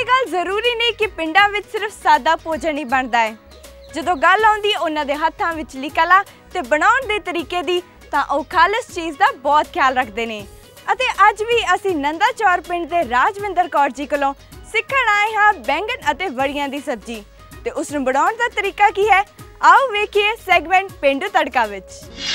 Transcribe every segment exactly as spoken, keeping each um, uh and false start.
ਇਹ ਗੱਲ ਜ਼ਰੂਰੀ ਨਹੀਂ ਕਿ ਪਿੰਡਾਂ ਵਿੱਚ ਸਿਰਫ ਸਾਦਾ ਭੋਜਨ ਹੀ ਬਣਦਾ ਹੈ। ਜਦੋਂ ਗੱਲ ਆਉਂਦੀ ਉਹਨਾਂ ਦੇ ਹੱਥਾਂ ਵਿਚਲੀ ਕਲਾ ਤੇ ਬਣਾਉਣ ਦੇ ਤਰੀਕੇ ਦੀ ਤਾਂ ਉਹ ਖਾਲਸ ਚੀਜ਼ ਦਾ ਬਹੁਤ ਖਿਆਲ ਰੱਖਦੇ ਨੇ। ਅਤੇ ਅੱਜ ਵੀ ਅਸੀਂ ਨੰਦਾ ਚੌਰ ਪਿੰਡ ਦੇ ਰਾਜਵਿੰਦਰ ਕੌਰ ਜੀ ਕੋਲੋਂ ਸਿੱਖਣ ਆਏ ਹਾਂ ਬੈਂਗਣ ਅਤੇ ਵੜੀਆਂ ਦੀ ਸਬਜ਼ੀ ਤੇ ਉਸ ਨੂੰ ਬਣਾਉਣ ਦਾ ਤਰੀਕਾ ਕੀ ਹੈ। आओ वेखिए सेगमेंट पेंडू तड़का विच।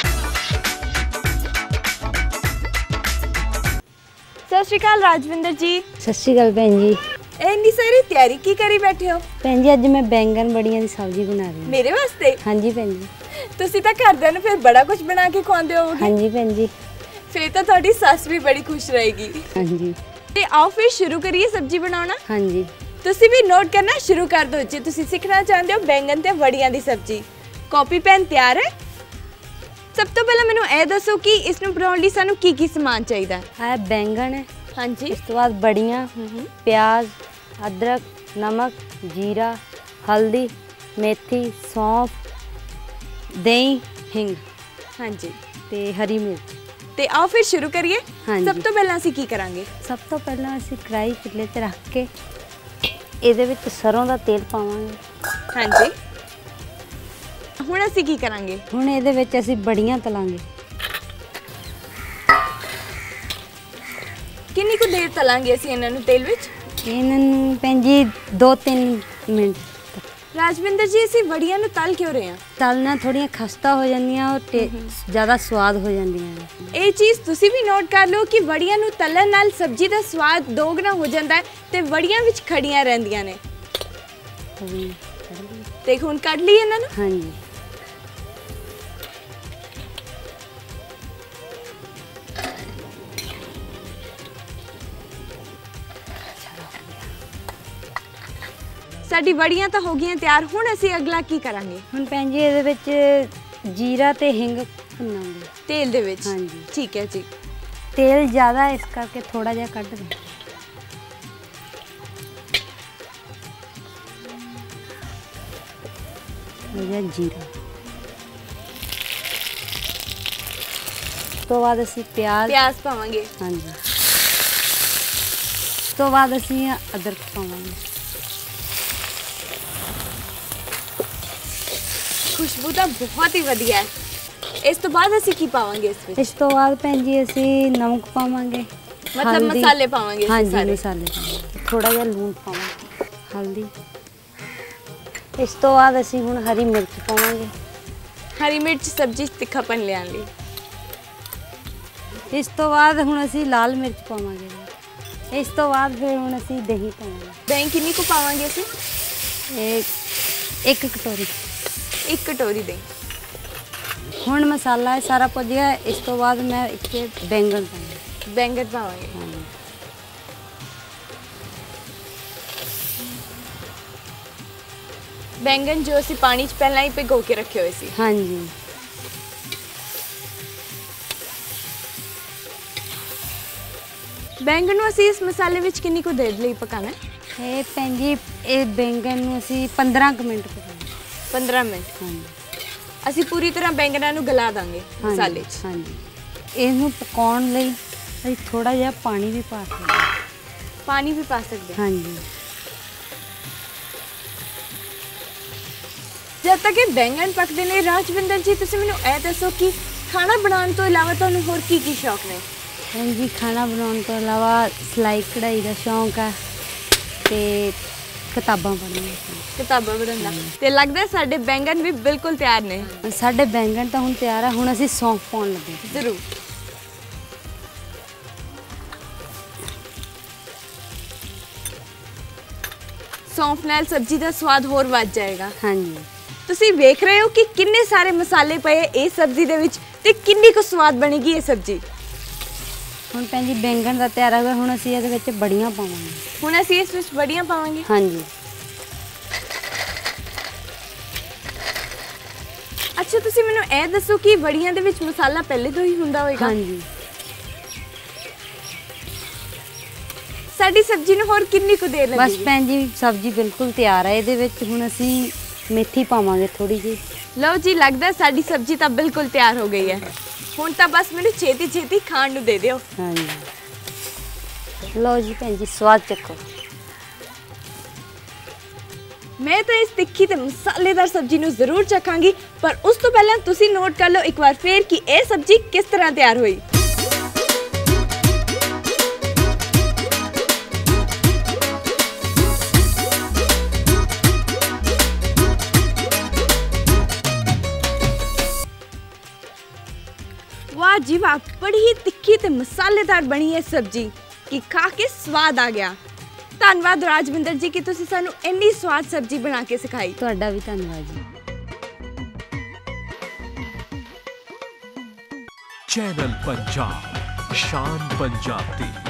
सत श्री अकाल राजविंदर जी। सत श्री अकाल भैन जी। इन्नी सारी तैयारी की करी बैठे हो? भैन जी अज मैं बैंगन बड़ियां दी सब्जी बना रही हूं। मेरे वास्ते? हाँ जी भैन जी। तुसी तां घरदियां नूं फिर बड़ा कुछ बना के खुआंदे होवोगे। हाँ जी भैन जी। फिर तां तुहाडी सस भी बड़ी खुश रहेगी। हाँ जी। ते आओ फिर शुरू करिए सब्जी बनाना। हाँ जी। तुसी भी नोट करना शुरू कर दो जे तुसी सीखना चाहते हो बैंगन ते वड़ियां दी सब्जी। कॉपी पेन तैयार है? सब तो पहले मैनू ए दसो कि इस नूं बनाउण लई सानू की की समान चाहिदा है? है बैंगन है। हाँ जी। इस तो बाद बड़ियां, प्याज, अदरक, नमक, जीरा, हल्दी, मेथी, सौंफ, दही, हिंग। हाँ जी। ते हरी मिर्च। ते आओ फिर शुरू करिए। हाँ सब तो पहले असीं की करांगे? सब तो पहले असीं कढ़ाई चुल्हे ते रख के ਇਹਦੇ ਵਿੱਚ ਸਰੋਂ ਦਾ ਤੇਲ ਪਾਵਾਂਗੇ। ਹਾਂਜੀ। ਹੁਣ ਅਸੀਂ ਕੀ ਕਰਾਂਗੇ? ਹੁਣ ਇਹਦੇ ਵਿੱਚ ਅਸੀਂ ਬੜੀਆਂ ਤਲਾਂਗੇ। ਕਿੰਨੀ ਕੁ ਦੇਰ ਤਲਾਂਗੇ ਅਸੀਂ ਇਹਨਾਂ ਨੂੰ ਤੇਲ ਵਿੱਚ? ਇਹਨਾਂ ਨੂੰ ਭੈਣ ਜੀ ਦੋ ਤਿੰਨ ਮਿੰਟ। ਰਾਜਵਿੰਦਰ ਜੀ ਅਸੀਂ ਵੜੀਆਂ ਨੂੰ ਤਲ ਕਿਉਂ ਰਹੇ ਹਾਂ? ਤਲਣਾ ਥੋੜੀਆਂ ਖਸਤਾ ਹੋ ਜਾਂਦੀਆਂ ਔਰ ਜ਼ਿਆਦਾ ਸਵਾਦ ਹੋ ਜਾਂਦੀਆਂ। ਇਹ ਚੀਜ਼ ਤੁਸੀਂ ਵੀ ਨੋਟ ਕਰ ਲਓ ਕਿ ਵੜੀਆਂ ਨੂੰ ਤਲਣ ਨਾਲ ਸਬਜ਼ੀ ਦਾ ਸਵਾਦ ਦੋਗਣਾ ਹੋ ਜਾਂਦਾ ਹੈ ਤੇ ਵੜੀਆਂ ਵਿੱਚ ਖੜੀਆਂ ਰਹਿੰਦੀਆਂ ਨੇ। ਦੇਖ ਹੁਣ ਕੱਢ ਲਈ ਇਹਨਾਂ ਨੂੰ। ਹਾਂਜੀ। साडी वड़ियां तो हो गई तैयार। हुण असीं अगला की करांगे? हुण भैन जी इहदे विच जीरा ते हिंग भुन्नांगे तेल दे विच। हाँ जी। ठीक है जी। तेल ज़्यादा इस करके थोड़ा जिहा कढ़ दें। जीरा तो बाद असीं प्याज प्याज पावांगे। हाँ जी। तो बाद असीं अदरक पावांगे। खुशबू तो बहुत ही वधिया है। इस तो बाद असीं की पावांगे इस विच? इस तो बाद भैन जी असीं नमक पावांगे। मतलब मसाले पावांगे? हाँ जी मसाले पावांगे। थोड़ा जिहा लूण पावांगे, हल्दी। इस तो बाद असीं हुण हरी मिर्च पावांगे। हरी मिर्च सब्जी तिखापन लियाण लई। इस तो बाद हुण असीं लाल मिर्च पावांगे। इस तो बाद फिर हुण असीं दही पावांगे। दही कितनी को पावांगे असीं? एक एक कटोरी। एक कटोरी दही। हुण मसाला है सारा पुज गया। इस तो बाद मैं इत्थे बैंगन पावांगे। बैंगन पावांगे। हाँ। बैंगन जो असीं पानी च पहला ही भिगो के रखे हुए सी। हाँ जी। बैंगन नूं असीं इस मसाले विच कितनी को देर लई पकाना है? ये भैन जी ये बैंगन नूं असीं पंद्रह मिनट पकाना। पंद्रह मिनट। हाँ जी। असीं पूरी तरह बैंगनां नूं गला दांगे मसाले च। हाँ जी। इहनूं पकाउण लई असीं थोड़ा जिहा पानी भी पा सकदे हां। पानी भी पा सकदे हां? हाँ जी। जब तक ये बैंगन पकदे ने राजविंदर जी तुसीं मैनूं ए दसो कि खाना बनाउण तो इलावा तुहानूं होर की की शौक ने? हाँ जी खाना बनाउण तो इलावा सिलाई कढ़ाई का शौक है ते किताबां पढ़नी। किताबां पढ़न दा ते लगदा है साडे बैंगन भी बिल्कुल तैयार ने। साडे बैंगन तो हुण तैयार है। हुण असीं सौंफ पाउण लगे। जरूर। सौंफ नाल सब्जी दा स्वाद होर वध जाएगा। हाँ जी। तुसीं वेख रहे हो कि किन्ने सारे मसाले पए इस सब्जी दे विच ते किन्नी को स्वाद बनेगी ये सब्जी। हुण भैन जी बैंगन दा तैयार हो गया। हुण असीं इहदे विच बड़ियां पावांगे। हुण असीं इस विच बड़ियां पावांगे। हाँ जी। अच्छा तुसीं मैनूं ए दसो कि वड़ियां दे विच मसाला पहले तो ही हुंदा होएगा? हाँ जी। साडी सब्जी नूं होर कितनी को देर लगेगी? बस भैन जी सब्जी बिल्कुल तैयार है। इहदे विच हुण असीं मेथी पावांगे थोड़ी जी। लो जी लगदा साडी सब्जी तां बिल्कुल तैयार हो गई है। हुण तां बस मैनूं छेती छेती खाण नूं दे दिओ। हाँ जी। लो जी भैन जी स्वाद चखो। मैं तो इस तिखी ते मसालेदार सब्जी नूं जरूर चखांगी, पर उस तो पहले तुसी नोट कर लो एक बार फिर कि यह सब्जी किस तरह तैयार हुई। वाह जी वाह, बड़ी ही तिखी ते मसालेदार बनी है सब्जी कि खा के स्वाद आ गया। धन्यवाद राजविंदर जी कि तुसी सानू इन्नी स्वाद सब्जी बना के सिखाई। तुहाडा भी धन्यवाद जी। चैनल पंजाब, शान पंजाब दी।